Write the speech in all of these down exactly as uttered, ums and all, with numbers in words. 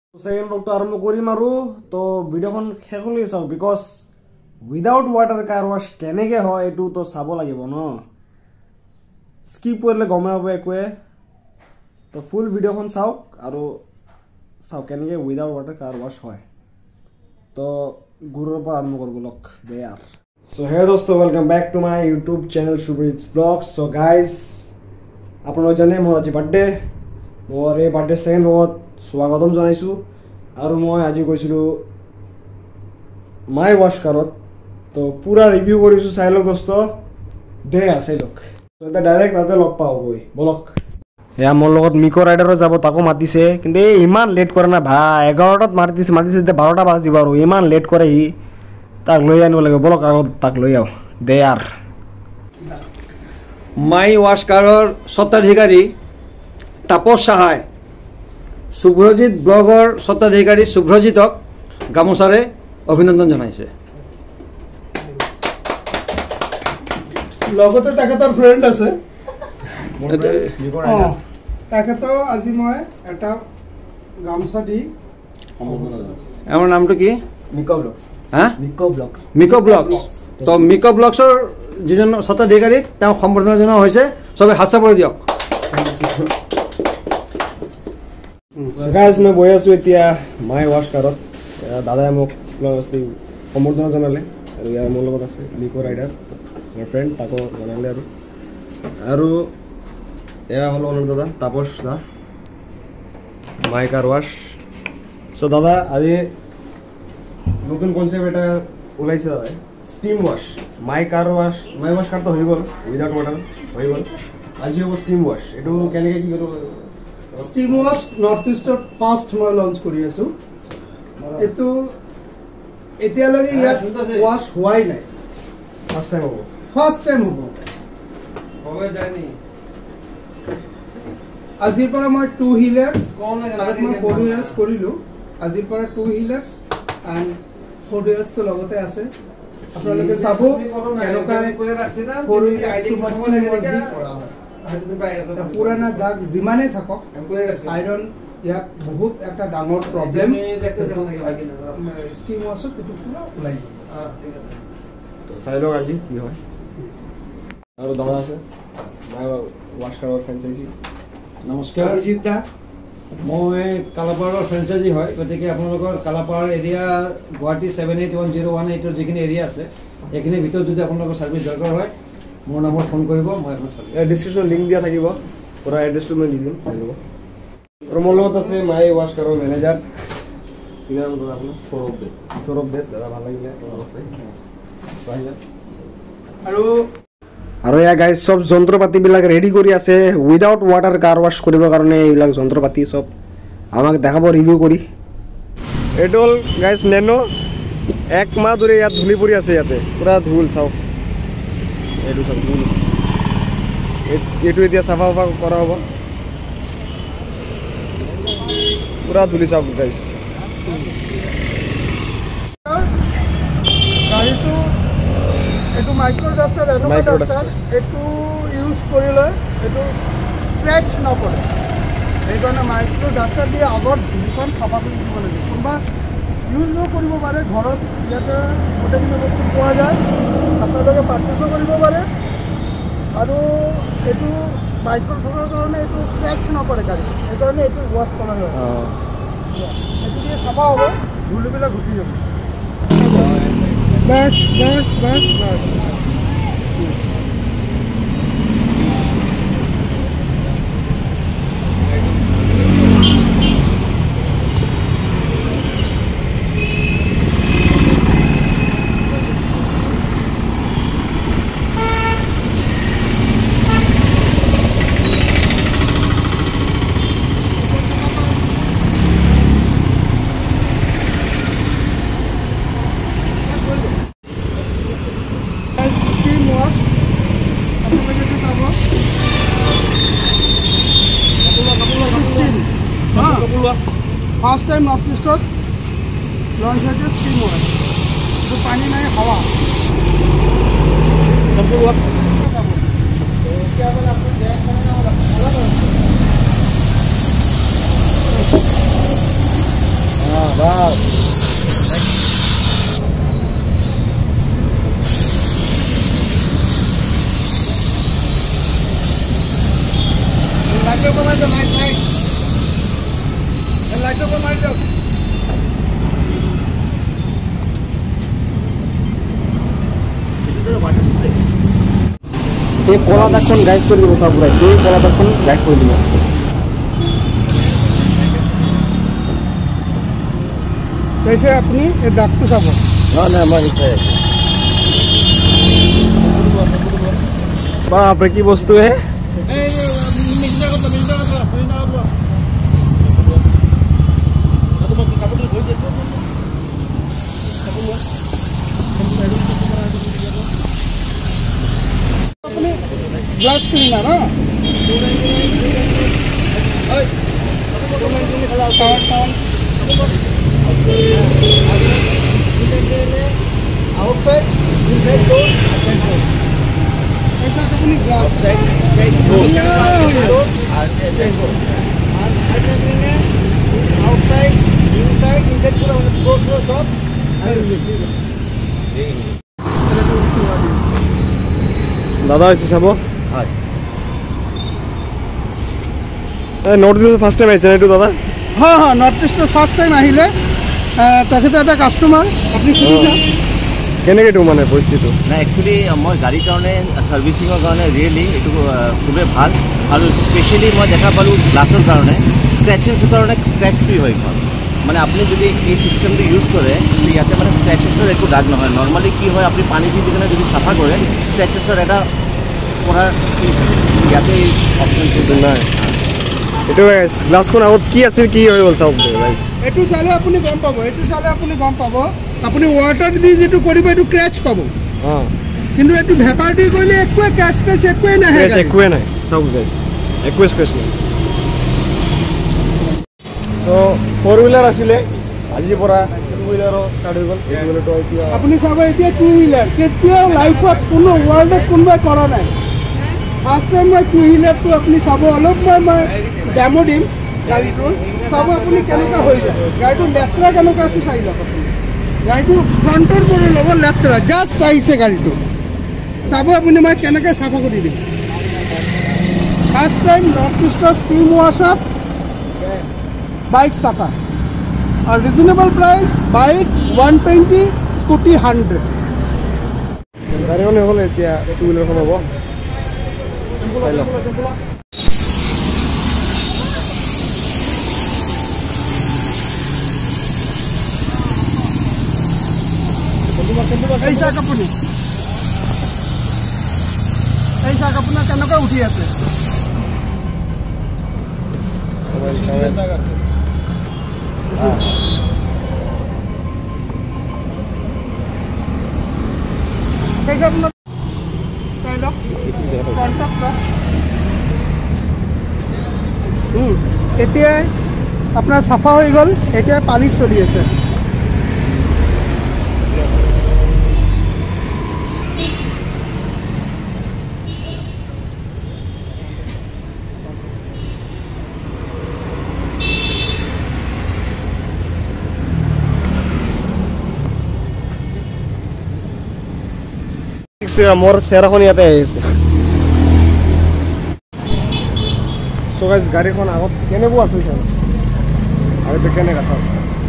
Second doctor আৰম্ভ কৰিম আৰু তো ভিডিওখন শেষলৈ চাও because without water car wash কেনেকে হয় এটো তো চাব লাগিব ন স্কিপ কৰিলে গমে হ'ব একোৱে তো ফুল ভিডিওখন চাওক আৰু চাও কেনেকে উইদাউট ওয়াটাৰ কাৰ ওয়াশ হয় তো গুৰুৰ পৰা আৰম্ভ কৰিব লক দে यार সো হে দোস্ত welcome back to my YouTube channel Subrit's vlogs so guys আপোনালোক জানে মোৰ আজি বাৰ্থডে মোৰ এই বাৰ্থডে সেকেন্ড লগত স্বাগতম জনাইছো আৰু মই আজি গৈছিলো মাইৱাশকাৰত তো পুৰা ৰিভিউ কৰিছো চাই লওক দোস্ত দে আছে লোক তো এটা ডাইৰেক্ট তাতে লগ পাও গৈ বলক এয়া মোৰ লগত মিকো ৰাইডাৰো যাব তাকো মাতিছে কিন্তু এই ইমান লেট কৰে না ভাই এঘাৰটাত মাতিছে মাতিছে বাৰটা বাজিব আৰু ইমান লেট কৰে হি তাক লৈ আনিব লাগে বলক আগত তাক লৈ আও দে यार মাইৱাশকাৰৰ স্বত্বাধিকাৰী তাপস সাহায় সুব্ৰজিত ব্লগৰ স্বত্বাধিকাৰী সুব্ৰজিতক গামোচাৰে অভিনন্দন জনাইছে লগতে তেখেতৰ ফ্ৰেণ্ড আছে তেখেতৰ আজি মই এটা গামোচা দি আমাৰ নামটো কি মিকো ব্লগস হা মিকো ব্লগস মিকো ব্লগস তো মিকো ব্লগছৰ যিজন স্বত্বাধিকাৰীক তেওঁ সম্বৰ্ধনা জনোৱা হৈছে সবে হাত চাপৰি দিয়ক গাইজ মই বহি আছো এতিয়া মাইৱাশকাৰত দাদাই মোক সম্বৰ্ধনা জনালে আৰু ইয়াৰ মোৰ লগত আছে মিকো ৰাইডাৰ মোৰ ফ্ৰেণ্ড তাকো জনালে আৰু আৰু এয়া হ'ল মোৰ দাদা তাপস দা মাই কাৰ ৱাশ চ' দাদা আজি নতুন কনচেপ্ট এটা ওলাইছে দাদাই steam wash my car wash মাইৱাশকাৰটো হৈ গ'ল উইদাউট ৱাটাৰ হৈ গ'ল আজি হ'ব ষ্টিম ৱাশ এইটো কেনেকৈ কি কৰিব ষ্টিম ৱাশ নৰ্থ ইষ্টত ফাৰ্ষ্ট মই লঞ্চ কৰি আছো এইটো এতিয়ালৈকে ইয়াত ৱাশ হোৱাই নাই ফাৰ্ষ্ট টাইম হ'ব ফাৰ্ষ্ট টাইম হ'ব আজিৰ পৰা মই টু হুইলাৰ্ছ আগত মই ফ'ৰ হুইলাৰ্ছ কৰিলোঁ আজিৰ পৰা টু হুইলাৰ্ছ এণ্ড ফ'ৰ হুইলাৰ্ছটো লগতে আছে আপোনালোকে চাব পুৰণা দাগ যিমানে থাকক আইৰণ ইয়াত বহুত এটা ডাঙৰ প্ৰব্লেম ষ্টিম ৱাছত এইটো পুৰা ওলাই যাব তো চাই লওক আজি কি হয় আৰু দাদা আছে মাইৱাশকাৰৰ ফ্ৰেঞ্চাইজি নমস্কাৰ অভিজিত দা মই কালাপাহাৰৰ ফ্ৰেঞ্চাইজি হয় গতিকে আপোনালোকৰ Kalapahar area Guwahati seven eight one zero' one এইটৰ যিখিনি এৰিয়া আছে এইখিনিৰ ভিতৰত যদি আপোনালোকৰ ছাৰ্ভিচ দৰকাৰ হয় মোৰ নম্বৰত ফোন কৰিব মই আপোনাক ডিছক্ৰিপশ্যন লিংক দিয়া থাকিব পুৰা এড্ৰেছটো মই দি দিম চাই ল'ব আৰু মোৰ লগত আছে মাইৱাশকাৰৰ মেনেজাৰ কি নাম দাদা আপোনাৰ সৌৰভ দে সৌৰভ দে দাদা ভাল লাগিলে আৰু আৰু এয়া গাইজ চব যন্ত্ৰ পাতিবিলাক ৰেডি কৰি আছে উইদাউট ৱাটাৰ কাৰ ৱাছ কৰিবৰ কাৰণে এইবিলাক যন্ত্ৰ পাতি চব আমাক দেখাব ৰিভিউ কৰি এইটো হ'ল গাইজ নেনো এক মাহ ধৰি ইয়াত ধূলি পৰি আছে ইয়াতে পুৰা ধূল চাওক এইটো চাওক ধূল এইটো এতিয়া চাফা চাফা কৰা হ'ব পুৰা ধূলি চাওক গাইজ গাড়ীটো এইটো মাইক্ৰ' ডাষ্টাৰ এনেকুৱা ডাষ্টাৰ এইটো ইউজ কৰিলে এইটো স্ক্ৰেচ নপৰে সেইকাৰণে মাইক্ৰ' ডাষ্টাৰ দি আগত ধূলিখন চাফা কৰি দিব লাগে কোনোবা ইউজো কৰিব পাৰে ঘৰত ইয়াতে গোটেইখিনি বস্তু পোৱা যায় আপোনালোকে পাৰ্চেছো কৰিব পাৰে আৰু এইটো মাইক্ৰ' থকাৰ কাৰণে এইটো স্ক্ৰেচ নপৰে গাড়ী সেইকাৰণে এইটো ৱাছ কৰা হয় এইটো দিয়ে চাফা হ'ব ধূলিবিলাক গুচি যাব Back, back, back, back. First time north ইষ্টত লঞ্চ হৈছে ষ্টিম ৱাছ এইটো পানী নাই হাৱা বাস লাইট বনাই দিয়ক লাইট লাইট লাইট বনাই দিয়ক এই কলা দাগখন গাইড কৰি দিব চাব ঘূৰাইছে এই কলা দাগখন গাইড কৰি দিব চাইছে আপুনি এই দাগটো চাব নাই মই চাই আছো বাপৰে কি বস্তু হে আপুনি গ্লাছ ক্লিনাৰ ন outside inside door control ऐसा अपनी glass side side door outside inside inside पूरा door door सब দাদা হৈছে চাব হয় এই নৰ্থ ইষ্ট ফাৰ্ষ্ট টাইম আহিছে এইটো দাদা हाँ हाँ नॉर्थ ईस्ट फार्स्ट टाइम আহিলে তেখেতে এটা কাস্টমাৰ আপুনি সুধিছে কেনেকৈ এইটো মানে পৰিস্থিতিটো নাই একচুৱেলি মই গাড়ীৰ কাৰণে ছাৰ্ভিচিঙৰ কাৰণে ৰিয়েলি এইটো খুবেই ভাল আৰু স্পেচিয়েলি মই দেখা পালোঁ গ্লাছৰ কাৰণে স্ক্ৰেচেছৰ কাৰণে স্ক্ৰেচ ফ্ৰী হয় এখন মানে আপুনি যদি এই চিষ্টেমটো ইউজ কৰে ইয়াতে মানে স্ক্ৰেচেছৰ একো দাগ নহয় নৰ্মেলি কি হয় আপুনি পানী দি কিনে যদি চাফা কৰে স্ক্ৰেচেছৰ এটা পৰা ইয়াতে অপশ্যনটো নাই এইটো গ্লাছখন আগত কি আছিল কি হৈ গ'ল চাওক এইটো চালে আপুনি গম পাব এইটো চালে আপুনি গম পাব আপুনি ৱাটাৰ দি যিটো কৰিব এইটো ক্ৰেচ পাব অঁ কিন্তু এইটো ভেপাৰ দি কৰিলে একোৱে ক্ৰেচ ক্ৰেচ একোৱে নাহে একোৱে নাই চাওক গাইছ একোৱে স্ক্ৰেচ নাই চ' ফ'ৰ হুইলাৰ আছিলে আজিৰ পৰা টু হুইলাৰো ষ্টাৰ্ট হৈ গ'ল এইটো হুইলাৰটো এতিয়া আপুনি চাব এতিয়া টু হুইলাৰ কেতিয়াও লাইফত কোনো ৱৰ্ল্ডত কোনোবাই কৰা নাই ফাৰ্ষ্ট টাইম মই টু হুইলাৰটো আপুনি চাব অলপ মই মই ডেমো দিম গাড়ীটোৰ চাব আপুনি কেনেকুৱা হৈ যায় গাড়ীটো লেতেৰা কেনেকুৱা আছে চাই লওক আপুনি গাড়ীটো ফ্ৰণ্টৰ পৰা ল'ব লেতেৰা জাষ্ট আহিছে গাড়ীটো চাব আপুনি মই কেনেকৈ চাফা কৰি দিম ফাৰ্ষ্ট টাইম নৰ্থ ইষ্টৰ ষ্টিম ৱাছত বাইক চাফা আৰু reasonable price bike one twenty scooty hundred গাড়ীখন হৈ গ'ল এতিয়া টু হুইলাৰখন হ'ব চাই লওক এই চাওক আপুনি এই চাওক আপোনাৰ কেনেকৈ উঠি আছে সেই আপোনাৰ চাই লওক এতিয়াই আপোনাৰ চাফা হৈ গ'ল এতিয়া পানী চলি আছে মোৰ চেহেৰাখন ইয়াতে আহিছে চ' গাইজ গাড়ীখন আগত কেনেকুৱা আছিল চাওক আগতে কেনেকুৱা চাওক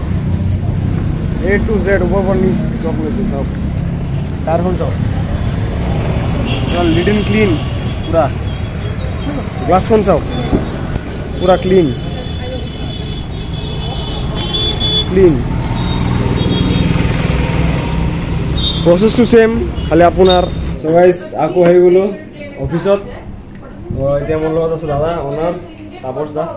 এ টু জেড ওপৰ পৰা নিচ চব লৈছে চাওক টায়াৰখন চাওক পুৰা লিড এণ্ড ক্লিন পুৰা গ্লাছখন চাওক পুৰা ক্লিন ক্লিন প্ৰচেছটো ছেম খালি আপোনাৰ চ' গাইজ আকৌ আহি গ'লোঁ অফিচত এতিয়া মোৰ লগত আছে দাদা অনাৰ তাপস দা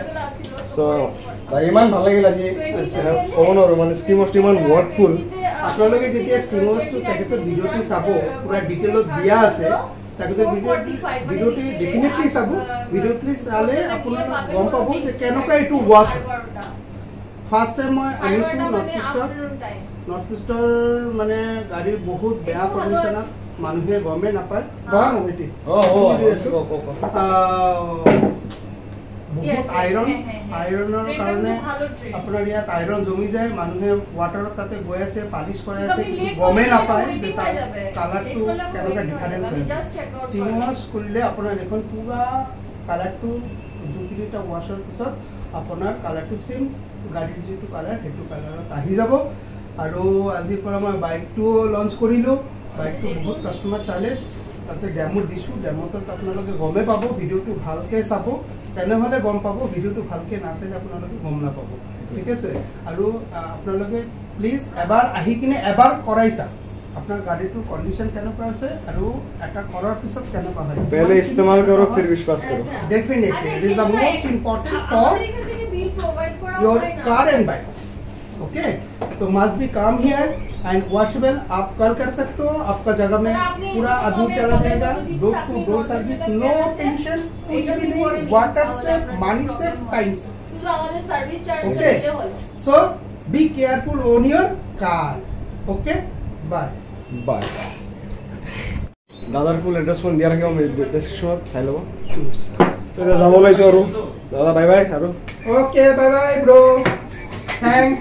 চ' ইমান ভাল লাগিল আজি ক'ব নোৱাৰোঁ মানে ষ্টিমছ ইমান ৱৰ্কফুল আপোনালোকে যেতিয়া ষ্টিমছটো তেখেতৰ ভিডিঅ'টো চাব পুৰা ডিটেইলছ দিয়া আছে তেখেতৰ ভিডিঅ' ভিডিঅ'টো ডেফিনেটলি চাব ভিডিঅ'টো চালে আপোনালোকে গম পাব যে কেনেকুৱা এইটো ৱাৰ্ক ফাৰ্ষ্ট টাইম মই আনিছোঁ নৰ্থ ইষ্টত নৰ্থ ইষ্টৰ মানে গাড়ীৰ বহুত বেয়া কণ্ডিশ্যনত মানুহে গমেই নাপায় বহুত আইৰণ আইৰণৰ কাৰণে আপোনাৰ ইয়াত আইৰণ জমি যায়, মানুহে ৱাটাৰত তাতে গৈ আছে পালিছ কৰাই আছে, গমেই নাপায় যে তাৰ কালাৰটো কেনেকুৱা ডিফাৰেঞ্চ হৈ আছে। ষ্টিম ৱাছ কৰিলে আপোনাৰ এখন পুৰা কালাৰটো দুই তিনিটা ৱাছৰ পিছত আপোনাৰ কালাৰটো চেম গাড়ীৰ যিটো কালাৰ সেইটো কালাৰত আহি যাব। আৰু আজিৰ পৰা মই বাইকটো লঞ্চ কৰিলোঁ, বাইকটো বহুত কাষ্টমাৰ চালে, তাতে ডেমো দিছোঁ, ডেমোটোত আপোনালোকে গমেই পাব, ভিডিঅ'টো ভালকৈ চাব, তেনেহ'লে গম পাব, ভিডিঅ'টো ভালকৈ নাচালে আপোনালোকে গম নাপাব, ঠিক আছে। আৰু আপোনালোকে প্লিজ এবাৰ আহি কিনে এবাৰ কৰাই চাওক আপোনাৰ গাড়ীটোৰ কণ্ডিশ্যন কেনেকুৱা আছে আৰু এটা কৰাৰ পিছত কেনেকুৱা হয়। पहले इस्तेमाल करो फिर विश्वास करो। Definitely it is the most important for your car and bike. Okay, तो must be come here and washable आप कल कर सकते हो, आपका जगह में पूरा आदमी चला जाएगा, door to door service, no tension, कुछ भी नहीं, वाटर से मनी से टाइम से। Okay, so be careful on your car. Okay, bye bye. দাদাৰ ফুল এড্ৰেছখন দিয়া ৰাখিব মই ডেছক্ৰিপশ্যনত চাই ল'ব। এতিয়া যাব ওলাইছোঁ আৰু দাদা বাই বাই। আৰু okay bye bye bro, thanks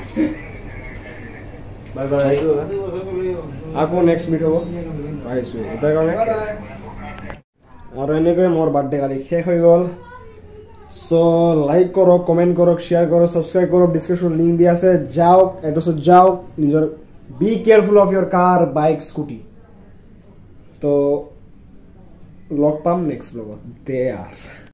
bye bye. আকৌ নেক্সট মিট হ'ব আহিছোঁ এটাৰ কাৰণে। Bye bye. আৰু এনেকৈ মোৰ বাৰ্থডে কালি শেষ হৈ গ'ল। চ' লাইক কৰক, কমেণ্ট কৰক, শ্বেয়াৰ কৰক, ছাবস্ক্ৰাইব কৰক, ডিছক্ৰিপশ্যন লিংক দিয়া আছে, যাওক এড্ৰেছত যাওক, নিজৰ be careful of your car bike scooty. তো লগ পাম নেক্সট ব্লগত। দে আৰ